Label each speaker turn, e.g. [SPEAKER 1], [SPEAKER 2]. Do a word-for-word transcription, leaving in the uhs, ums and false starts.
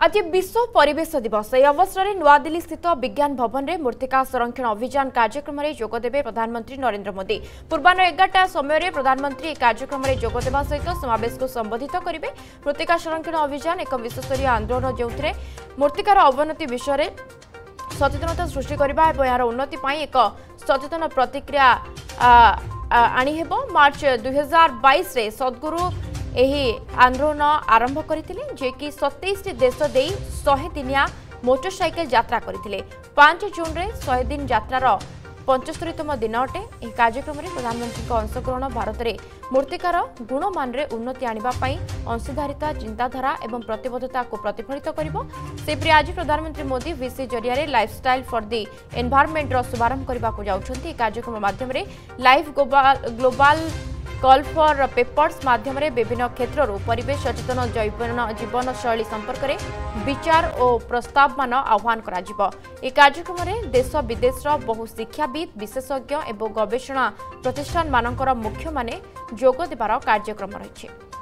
[SPEAKER 1] आज विश्व परिवेश दिवस यह अवसर में नुआदिल्ली स्थित विज्ञान भवन में मृत्तिका संरक्षण अभियान कार्यक्रम में जोगदेवे प्रधानमंत्री नरेंद्र मोदी। पूर्वाह्न एगारटा समय प्रधानमंत्री एक कार्यक्रम में जोगदेवा सहित समावेश को संबोधित करेंगे। मृत्तिका संरक्षण अभियान एक विश्वस्तरीय आंदोलन जो मृत्तिकार अवनति विषय में सचेतनता सृष्टि करने और यार उन्नति एक सचेतन प्रतिक्रिया आनी हेबो। मार्च दुई हजार बाईस रे सद्गुरु एही आंदोलन आरंभ करथिले जे कि सत्ताईस देश दे सौ दिनिया मोटरसाइकेल यात्रा करथिले। पाँच जून रे सौ दिन यात्रार पचहत्तरतम दिन अटे। यह कार्यक्रम में प्रधानमंत्री अंशग्रहण भारत में मूर्तिकार गुणमान रे उन्नति आनिबा पई अंशधारिता चिंताधारा एवं प्रतिबद्धता को प्रतिफलित करिवो। सेपरि आज प्रधानमंत्री मोदी वीसी जरिया लाइफस्टाइल फॉर द एनवायरनमेंट रो शुभारंभ करबा को जाउछंती। कार्यक्रम माध्यम रे life global call for papers माध्यम विभिन्न क्षेत्र परिवेश सचेतन जीवन शैली संपर्क में विचार और प्रस्ताव मान आह्वान करा। कार्यक्रम में देश विदेश बहु शिक्षाविद विशेषज्ञ और गवेषणा प्रतिष्ठान मानकर मुख्य माने जोग देबार कार्यक्रम रही।